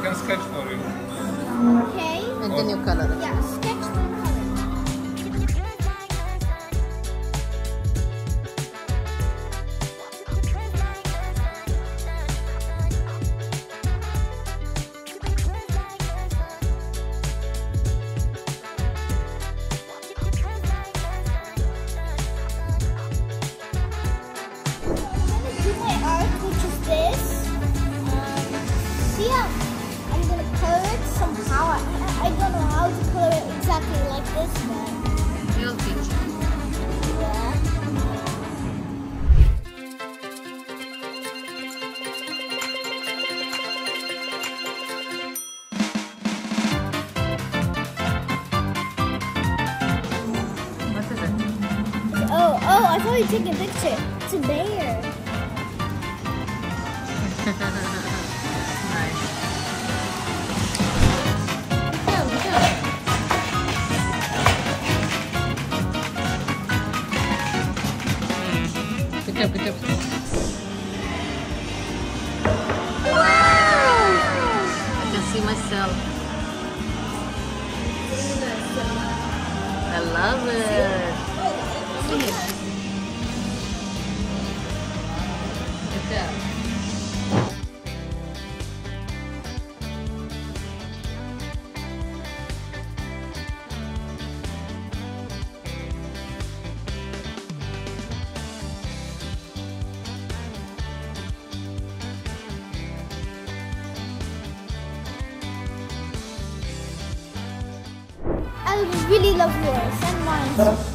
can sketch for you. Okay. And then you color it. Yeah, sketch the color. I'm gonna color it somehow. I don't know how to color it exactly like this, but You'll teach you. yeah. What is it? Oh, I thought you took a picture. It's a bear. Nice. Good job, good job. Wow! I can see myself. I love it. Good job. I really love yours and mine.